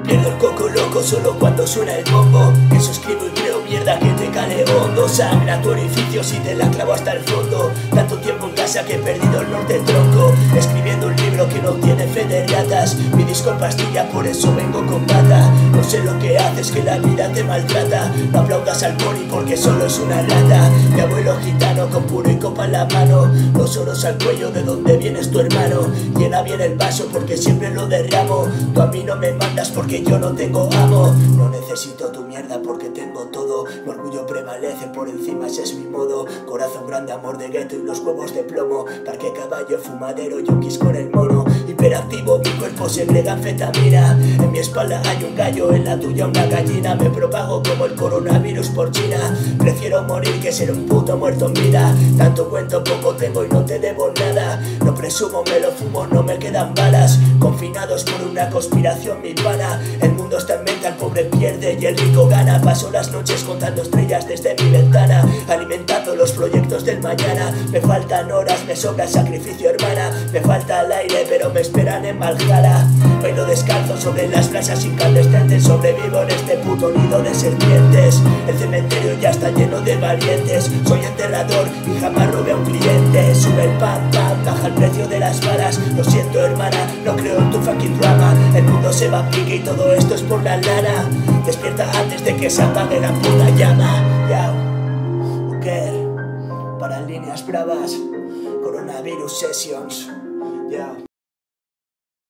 Pierdo el coco loco solo cuando suena el bombo. Eso escribo y creo mierda que te cale hondo. Sangra tu orificio si te la clavo hasta el fondo. Tanto tiempo en casa que he perdido el norte tronco. Escribiendo un libro que no tiene fe de ratas. Mi disco en pastilla, por eso vengo con bata. No sé lo que haces, que la vida te maltrata. No aplaudas al pony porque solo es una lata. Mi abuelo gitano con puro y copa en la mano. Los oros al cuello, de donde vienes tu hermano. Llena bien el vaso porque siempre lo derramo. Tú a mí no me mandas porque yo no tengo amo. No necesito tu mierda porque tengo todo. Mi orgullo prevalece por encima, ese es mi modo. Corazón grande, amor de gueto y los huevos de plomo. Parque caballo, fumadero, yonquis con el mono. Hiperactivo, mi cuerpo segrega anfetamina. En mi espalda hay un gallo, en la tuya una gallina. Me propago como el coronavirus por China. Prefiero morir que ser un puto muerto en vida. Tanto cuento, poco tengo y no te debo nada. No presumo, me lo fumo, no me quedan balas. Confinados por una conspiración, mi pana. El mundo está en mente, el pobre pierde y el rico gana. Paso las noches contando estrellas desde mi ventana, alimentando los proyectos del mañana. Me faltan horas, me sobra sacrificio, hermana. Me falta el aire, pero me esperan en Valhalla. Bailo descalzo sobre las brasas incandescentes. Sobrevivo en este puto nido de serpientes. El cementerio ya está lleno de valientes. Soy enterrador y jamás robé a un cliente. Sube el pan, pan, baja el precio de las balas. Lo siento, hermana, no creo en tu fucking drama. El mundo se va a pique y todo esto es por la lana. Despierta antes de que se apague la puta llama. Yao, Uker, para líneas bravas, Coronavirus Sessions. Yao.